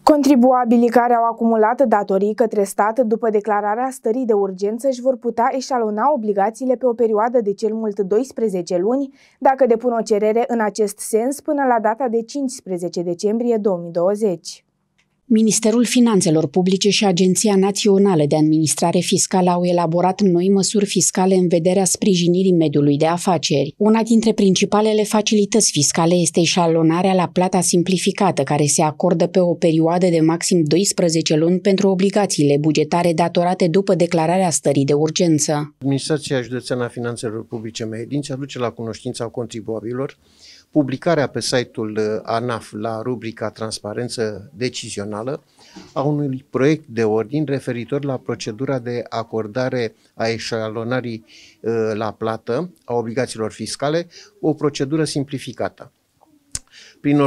Contribuabilii care au acumulat datorii către stat după declararea stării de urgență își vor putea eșalona obligațiile pe o perioadă de cel mult 12 luni, dacă depun o cerere în acest sens până la data de 15 decembrie 2020. Ministerul Finanțelor Publice și Agenția Națională de Administrare Fiscală au elaborat noi măsuri fiscale în vederea sprijinirii mediului de afaceri. Una dintre principalele facilități fiscale este eșalonarea la plata simplificată, care se acordă pe o perioadă de maxim 12 luni pentru obligațiile bugetare datorate după declararea stării de urgență. Administrația Județeană a Finanțelor Publice Mehedinți aduce la cunoștința contribuabililor publicarea pe site-ul ANAF la rubrica Transparență decizională a unui proiect de ordin referitor la procedura de acordare a eșalonării la plată a obligațiilor fiscale, o procedură simplificată. Prin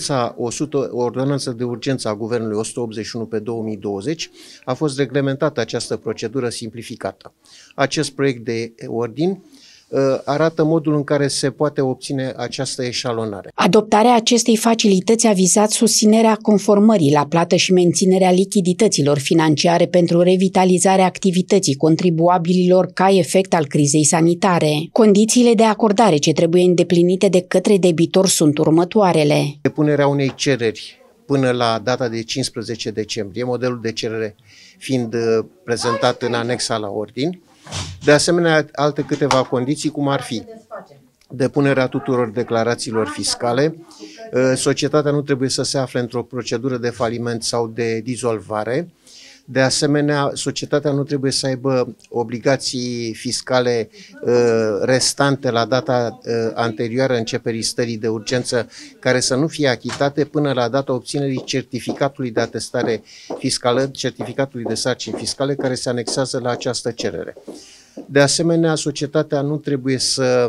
ordonanța de urgență a Guvernului 181 pe 2020 a fost reglementată această procedură simplificată. Acest proiect de ordin arată modul în care se poate obține această eșalonare. Adoptarea acestei facilități a vizat susținerea conformării la plată și menținerea lichidităților financiare pentru revitalizarea activității contribuabililor ca efect al crizei sanitare. Condițiile de acordare ce trebuie îndeplinite de către debitor sunt următoarele. Depunerea unei cereri până la data de 15 decembrie, modelul de cerere fiind prezentat în anexa la ordin. De asemenea, alte câteva condiții, cum ar fi depunerea tuturor declarațiilor fiscale, societatea nu trebuie să se afle într-o procedură de faliment sau de dizolvare. De asemenea, societatea nu trebuie să aibă obligații fiscale restante la data anterioară începerii stării de urgență, care să nu fie achitate până la data obținerii certificatului de atestare fiscală, certificatului de sarcini fiscale, care se anexează la această cerere. De asemenea, societatea nu trebuie să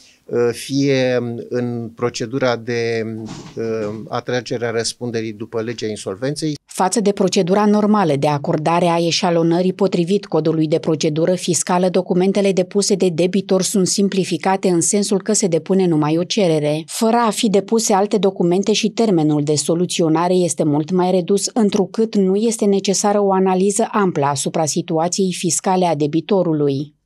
fie în procedura de atragere a răspunderii după legea insolvenței. Față de procedura normală de acordare a eșalonării potrivit codului de procedură fiscală, documentele depuse de debitor sunt simplificate în sensul că se depune numai o cerere. Fără a fi depuse alte documente și termenul de soluționare este mult mai redus, întrucât nu este necesară o analiză amplă asupra situației fiscale a debitorului.